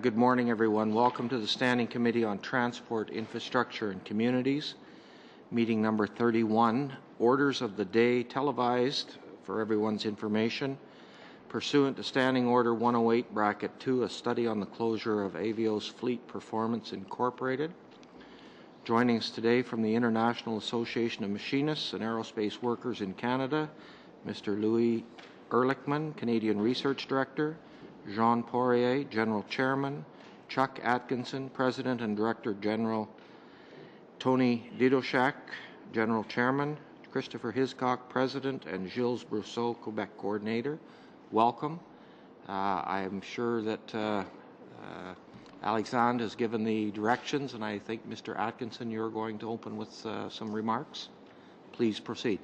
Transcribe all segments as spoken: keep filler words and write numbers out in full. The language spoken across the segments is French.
Good morning, everyone. Welcome to the Standing Committee on Transport, Infrastructure and Communities, meeting number thirty-one. Orders of the day televised for everyone's information. Pursuant to Standing Order one oh eight, bracket two, a study on the closure of Avios Fleet Performance Incorporated. Joining us today from the International Association of Machinists and Aerospace Workers in Canada, Mister Louis Ehrlichman, Canadian Research Director, Jean Poirier, General Chairman, Chuck Atkinson, President and Director General, Tony Didoshak, General Chairman, Christopher Hiscock, President, and Gilles Brousseau, Quebec Coordinator. Welcome. Uh, I am sure that uh, uh, Alexandre has given the directions, and I think, Mister Atkinson, you're going to open with uh, some remarks. Please proceed.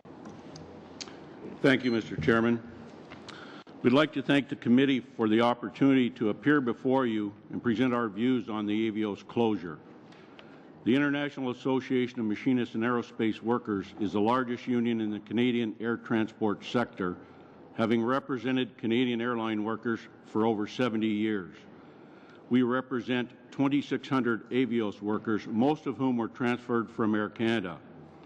Thank you, Mister Chairman. We'd like to thank the committee for the opportunity to appear before you and present our views on the Avios closure. The International Association of Machinists and Aerospace Workers is the largest union in the Canadian air transport sector, having represented Canadian airline workers for over seventy years. We represent twenty-six hundred Avios workers, most of whom were transferred from Air Canada.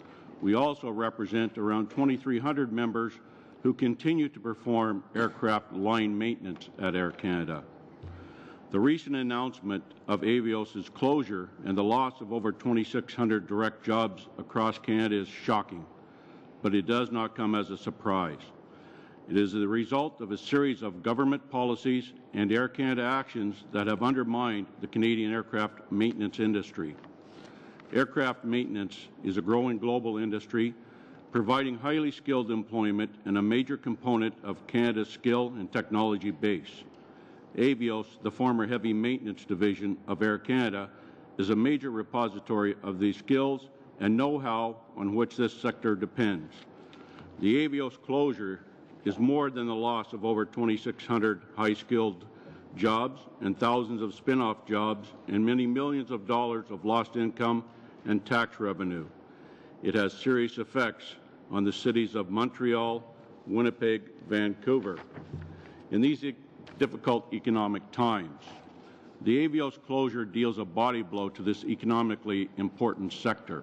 We also represent around twenty-three hundred members who continue to perform aircraft line maintenance at Air Canada. The recent announcement of Avios' closure and the loss of over twenty-six hundred direct jobs across Canada is shocking, but it does not come as a surprise. It is the result of a series of government policies and Air Canada actions that have undermined the Canadian aircraft maintenance industry. Aircraft maintenance is a growing global industry, providing highly skilled employment and a major component of Canada's skill and technology base. Avios, the former heavy maintenance division of Air Canada, is a major repository of the skills and know-how on which this sector depends. The Avios closure is more than the loss of over twenty-six hundred high-skilled jobs and thousands of spin-off jobs and many millions of dollars of lost income and tax revenue. It has serious effects on the cities of Montreal, Winnipeg, Vancouver. In these e difficult economic times, the Avios closure deals a body blow to this economically important sector.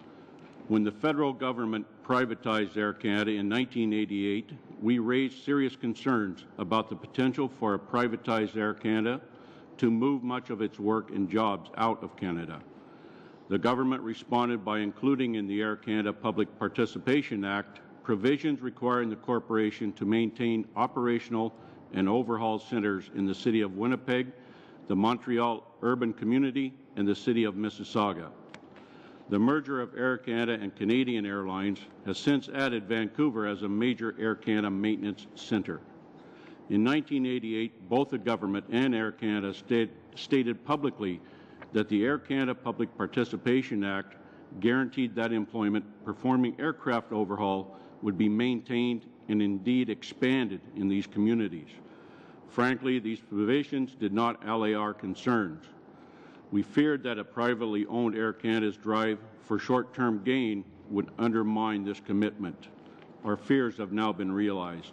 When the federal government privatized Air Canada in nineteen eighty-eight, we raised serious concerns about the potential for a privatized Air Canada to move much of its work and jobs out of Canada. The government responded by including in the Air Canada Public Participation Act provisions requiring the corporation to maintain operational and overhaul centres in the city of Winnipeg, the Montreal urban community, and the city of Mississauga. The merger of Air Canada and Canadian Airlines has since added Vancouver as a major Air Canada maintenance centre. In nineteen eighty-eight, both the government and Air Canada state, stated publicly that the Air Canada Public Participation Act guaranteed that employment performing aircraft overhaul would be maintained and indeed expanded in these communities. Frankly, these provisions did not allay our concerns. We feared that a privately owned Air Canada's drive for short-term gain would undermine this commitment. Our fears have now been realized.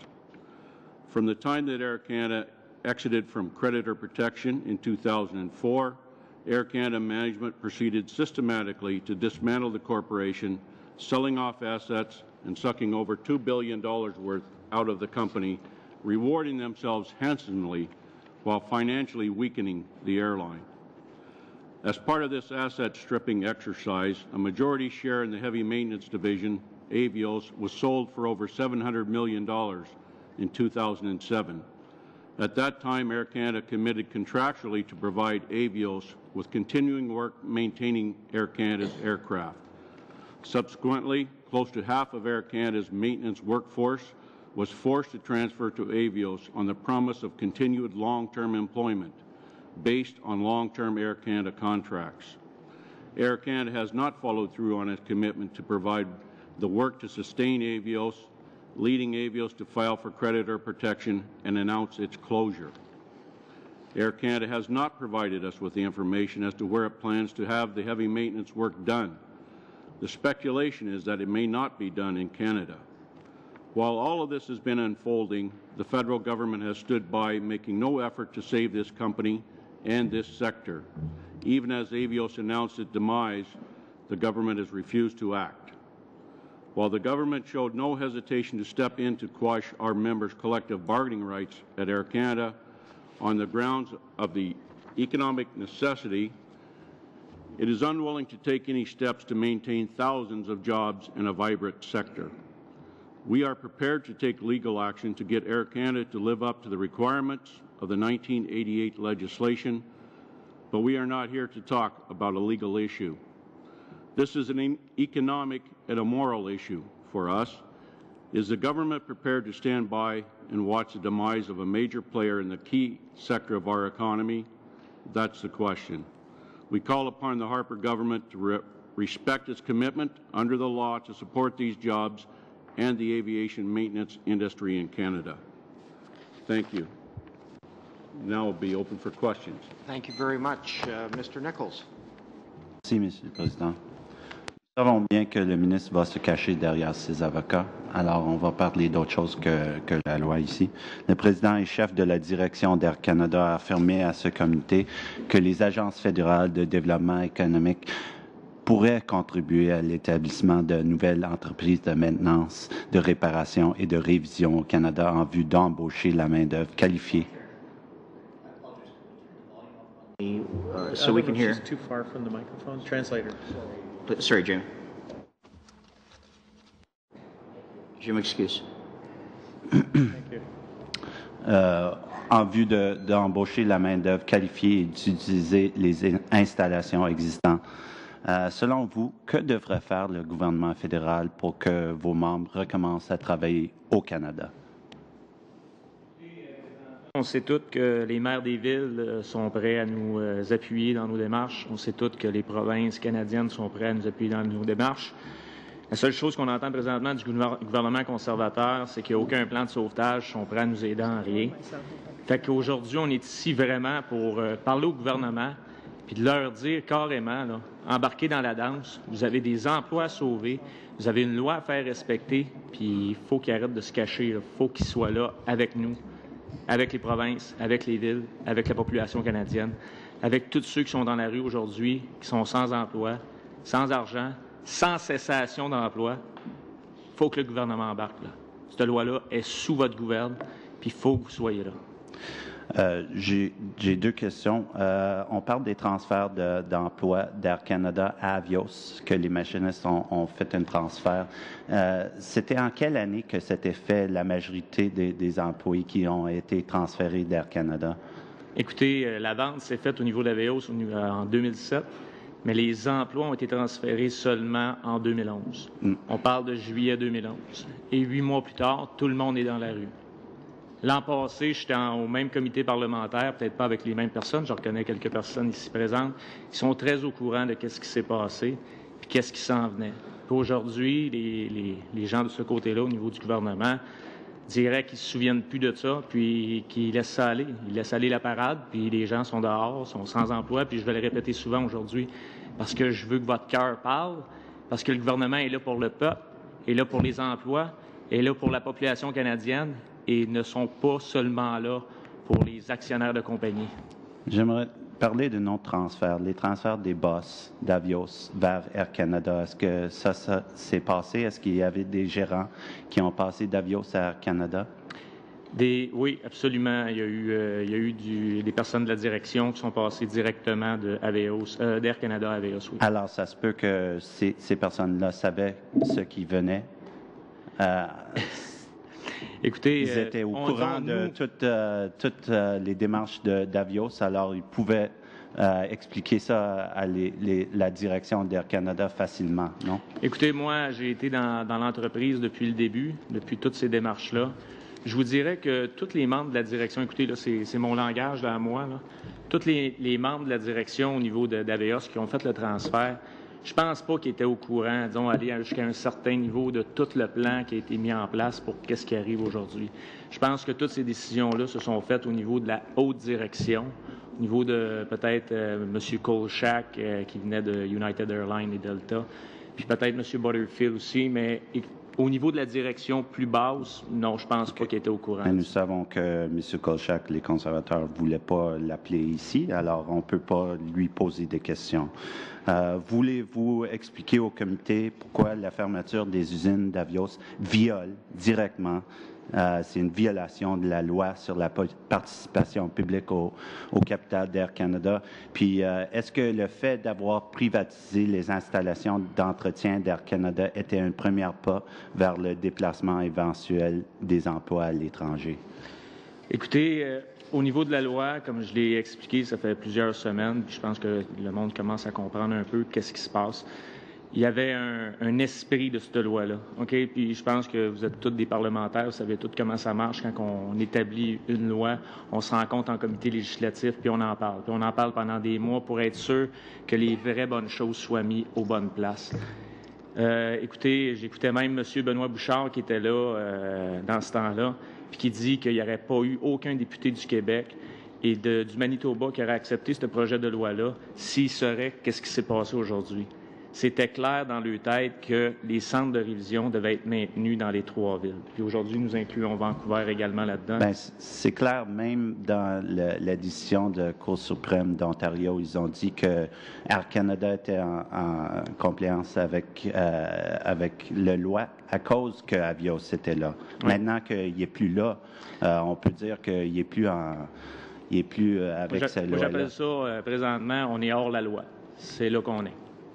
From the time that Air Canada exited from creditor protection in two thousand four, Air Canada management proceeded systematically to dismantle the corporation, selling off assets and sucking over two billion dollars worth out of the company, rewarding themselves handsomely while financially weakening the airline. As part of this asset stripping exercise, a majority share in the heavy maintenance division, Avios, was sold for over seven hundred million dollars in two thousand seven. At that time, Air Canada committed contractually to provide Avios with continuing work maintaining Air Canada's aircraft. Subsequently, close to half of Air Canada's maintenance workforce was forced to transfer to Avios on the promise of continued long-term employment based on long-term Air Canada contracts. Air Canada has not followed through on its commitment to provide the work to sustain Avios, leading Avios to file for creditor protection and announce its closure. Air Canada has not provided us with the information as to where it plans to have the heavy maintenance work done. The speculation is that it may not be done in Canada. While all of this has been unfolding, the federal government has stood by, making no effort to save this company and this sector. Even as Avios announced its demise, the government has refused to act. While the government showed no hesitation to step in to quash our members' collective bargaining rights at Air Canada on the grounds of the economic necessity, it is unwilling to take any steps to maintain thousands of jobs in a vibrant sector. We are prepared to take legal action to get Air Canada to live up to the requirements of the nineteen eighty-eight legislation, but we are not here to talk about a legal issue. This is an economic and a moral issue for us. Is the government prepared to stand by and watch the demise of a major player in the key sector of our economy? That's the question. We call upon the Harper government to re respect its commitment under the law to support these jobs and the aviation maintenance industry in Canada. Thank you. Now we'll be open for questions. Thank you very much. Uh, Mister Nichols. Merci, Monsieur le Président. Nous savons bien que le ministre va se cacher derrière ses avocats, alors on va parler d'autre chose que, que la loi ici. Le président et chef de la direction d'Air Canada a affirmé à ce comité que les agences fédérales de développement économique pourraient contribuer à l'établissement de nouvelles entreprises de maintenance, de réparation et de révision au Canada en vue d'embaucher la main-d'œuvre qualifiée. Uh, so we can hear. She's too far from the microphone. Translator. But, sorry, Jim. Je m'excuse. Thank you. Euh, en vue d'embaucher de, la main-d'œuvre qualifiée et d'utiliser les installations existantes. Euh, selon vous, que devrait faire le gouvernement fédéral pour que vos membres recommencent à travailler au Canada? On sait tous que les maires des villes sont prêts à nous appuyer dans nos démarches. On sait tous que les provinces canadiennes sont prêtes à nous appuyer dans nos démarches. La seule chose qu'on entend présentement du gouvernement conservateur, c'est qu'il n'y a aucun plan de sauvetage, ils sont prêts à nous aider en rien. Fait qu'aujourd'hui, on est ici vraiment pour parler au gouvernement puis de leur dire carrément, là, embarquez dans la danse, vous avez des emplois à sauver, vous avez une loi à faire respecter, puis il faut qu'ils arrêtent de se cacher, il faut qu'ils soient là avec nous, avec les provinces, avec les villes, avec la population canadienne, avec tous ceux qui sont dans la rue aujourd'hui, qui sont sans emploi, sans argent, sans cessation d'emploi. Il faut que le gouvernement embarque là. Cette loi-là est sous votre gouverne, puis il faut que vous soyez là. Euh, J'ai deux questions. Euh, on parle des transferts d'emplois de, d'Air Canada à Avios, que les machinistes ont, ont fait un transfert. Euh, C'était en quelle année que c'était fait la majorité des, des employés qui ont été transférés d'Air Canada? Écoutez, la vente s'est faite au niveau d'Avios en deux mille sept, mais les emplois ont été transférés seulement en deux mille onze. Mm. On parle de juillet deux mille onze. Et huit mois plus tard, tout le monde est dans la rue. L'an passé, j'étais au même comité parlementaire, peut-être pas avec les mêmes personnes, je reconnais quelques personnes ici présentes, qui sont très au courant de ce qui s'est passé et qu'est-ce qui s'en venait. Aujourd'hui, les, les, les gens de ce côté-là, au niveau du gouvernement, diraient qu'ils ne se souviennent plus de ça, puis qu'ils laissent ça aller. Ils laissent aller la parade, puis les gens sont dehors, sont sans emploi, puis je vais le répéter souvent aujourd'hui, parce que je veux que votre cœur parle, parce que le gouvernement est là pour le peuple, est là pour les emplois, est là pour la population canadienne, et ne sont pas seulement là pour les actionnaires de compagnie. J'aimerais parler de nos transferts, les transferts des boss d'Avios vers Air Canada. Est-ce que ça, ça s'est passé? Est-ce qu'il y avait des gérants qui ont passé d'Avios à Air Canada? Des, oui, absolument. Il y a eu, euh, il y a eu du, des personnes de la direction qui sont passées directement de Avios, euh, d'Air Canada à Avios. Oui. Alors, ça se peut que ces, ces personnes-là savaient ce qui venait? Euh, Écoutez, ils étaient au on, courant on, de nous, toutes, euh, toutes euh, les démarches d'Avios, alors ils pouvaient euh, expliquer ça à les, les, la direction d'Air Canada facilement, non? Écoutez, moi, j'ai été dans, dans l'entreprise depuis le début, depuis toutes ces démarches-là. Je vous dirais que tous les membres de la direction, écoutez, là, c'est mon langage là, à moi, là, tous les, les membres de la direction au niveau d'Avios qui ont fait le transfert, je pense pas qu'ils étaient au courant, disons, aller jusqu'à un certain niveau de tout le plan qui a été mis en place pour qu'est-ce qui arrive aujourd'hui. Je pense que toutes ces décisions-là se sont faites au niveau de la haute direction, au niveau de peut-être euh, M. Kolchak, euh, qui venait de United Airlines et Delta, puis peut-être M. Butterfield aussi, mais Au niveau de la direction plus basse, non, je pense pas qu'il était au courant. Mais nous savons que M. Kolchak, les conservateurs, ne voulaient pas l'appeler ici, alors on ne peut pas lui poser des questions. Euh, Voulez-vous expliquer au comité pourquoi la fermeture des usines d'Avios viole directement, euh, c'est une violation de la loi sur la participation publique au, au capital d'Air Canada. Puis, euh, est-ce que le fait d'avoir privatisé les installations d'entretien d'Air Canada était un premier pas vers le déplacement éventuel des emplois à l'étranger? Écoutez, euh, au niveau de la loi, comme je l'ai expliqué, ça fait plusieurs semaines, puis je pense que le monde commence à comprendre un peu qu'est-ce qui se passe. Il y avait un, un esprit de cette loi-là, OK? Puis je pense que vous êtes tous des parlementaires, vous savez tous comment ça marche quand on établit une loi, on se rencontre en comité législatif, puis on en parle. Puis on en parle pendant des mois pour être sûr que les vraies bonnes choses soient mises aux bonnes places. Euh, écoutez, j'écoutais même M. Benoît Bouchard qui était là euh, dans ce temps-là, puis qui dit qu'il n'y aurait pas eu aucun député du Québec et de, du Manitoba qui aurait accepté ce projet de loi-là s'il saurait qu'est-ce qui s'est passé aujourd'hui. C'était clair dans leur tête que les centres de révision devaient être maintenus dans les trois villes. Puis aujourd'hui, nous incluons Vancouver également là-dedans. Bien, c'est clair, même dans le, la décision de la Cour suprême d'Ontario, ils ont dit que Air Canada était en, en compliance avec, euh, avec la loi à cause que Avios était là. Oui. Maintenant qu'il n'est plus là, euh, on peut dire qu'il n'est plus, en, il est plus euh, avec moi, cette loi-là. Moi, j'appelle ça, euh, présentement, on est hors la loi. C'est là qu'on est.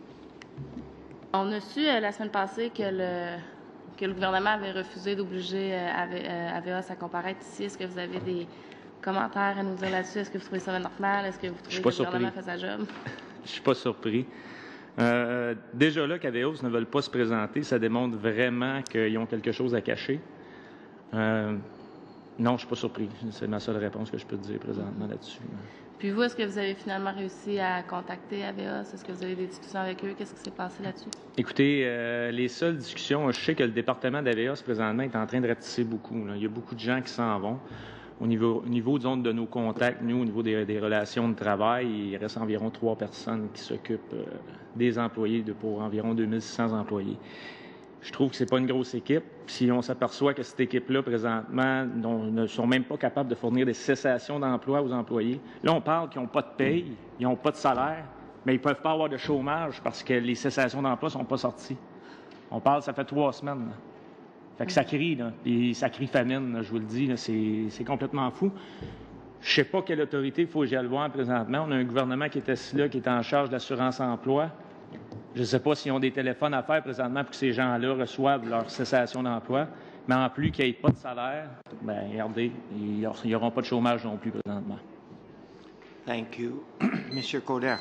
On a su euh, la semaine passée que le, que le gouvernement avait refusé d'obliger euh, Avios à comparaître ici. Est-ce que vous avez des commentaires à nous dire là-dessus? Est-ce que vous trouvez ça normal? Est-ce que vous trouvez que le surpris. gouvernement fait sa job? Je suis pas surpris. Euh, déjà là qu'Avios ne veulent pas se présenter, ça démontre vraiment qu'ils ont quelque chose à cacher. Euh, non, je suis pas surpris. C'est ma seule réponse que je peux te dire présentement là-dessus. Puis vous, est-ce que vous avez finalement réussi à contacter Avios? Est-ce que vous avez des discussions avec eux? Qu'est-ce qui s'est passé là-dessus? Écoutez, euh, les seules discussions, je sais que le département d'Avios présentement est en train de ratisser beaucoup. Là. Il y a beaucoup de gens qui s'en vont. Au niveau, au niveau disons, de nos contacts, nous, au niveau des, des relations de travail, il reste environ trois personnes qui s'occupent euh, des employés de, pour environ deux mille six cents employés. Je trouve que c'est pas une grosse équipe. Si on s'aperçoit que cette équipe-là, présentement, ne sont même pas capables de fournir des cessations d'emploi aux employés. Là, on parle qu'ils n'ont pas de paye, ils n'ont pas de salaire, mais ils ne peuvent pas avoir de chômage parce que les cessations d'emploi ne sont pas sorties. On parle, ça fait trois semaines. Là. Fait que ça crie, là. Et ça crie famine, là, je vous le dis, c'est complètement fou. Je ne sais pas quelle autorité il faut que j'aille le voir présentement. On a un gouvernement qui est assis là, qui est en charge de l'assurance-emploi. Je ne sais pas s'ils ont des téléphones à faire présentement pour que ces gens-là reçoivent leur cessation d'emploi. Mais en plus qu'ils n'aient pas de salaire, bien, regardez, ils n'auront pas de chômage non plus présentement. Thank you. Monsieur Coder.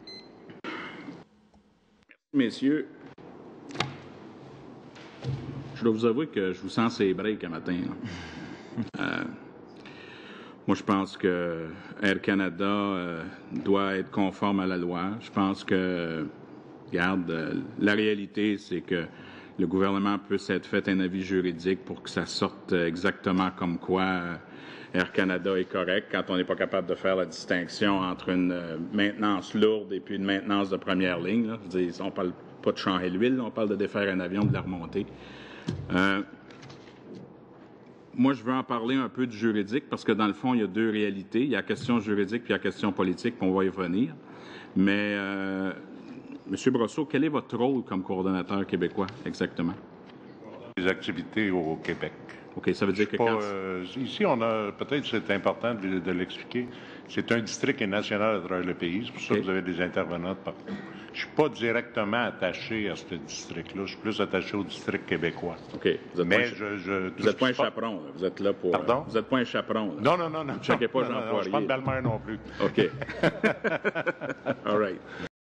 Messieurs, je dois vous avouer que je vous sens ces breaks un matin. euh, moi, je pense que Air Canada euh, doit être conforme à la loi. Je pense que Regarde, euh, la réalité, c'est que le gouvernement peut s'être fait un avis juridique pour que ça sorte exactement comme quoi euh, Air Canada est correct quand on n'est pas capable de faire la distinction entre une euh, maintenance lourde et puis une maintenance de première ligne. Là. Je veux dire, on ne parle pas de changer l'huile, on parle de défaire un avion, de la remonter. Euh, moi, je veux en parler un peu du juridique parce que dans le fond, il y a deux réalités. Il y a la question juridique puis la question politique, puis on va y revenir. Mais... Euh, Monsieur Brosseau, quel est votre rôle comme coordonnateur québécois, exactement? Les activités au Québec. OK, ça veut dire que pas, quand... euh, ici, on a, peut-être c'est important de, de l'expliquer, c'est un district qui est national à travers le pays, c'est pour ça okay. que vous avez des intervenants de partout. Je ne suis pas directement attaché à ce district-là, je suis plus attaché au district québécois. OK. Vous êtes Mais pas je, je, vous n'êtes pas un chaperon, là. Vous êtes là pour... Pardon? Vous n'êtes pas un chaperon, là. Non, non, non, non. Ne checkez pas non, Jean non, Poirier. Je ne suis pas de belle-mère non plus. OK. All right.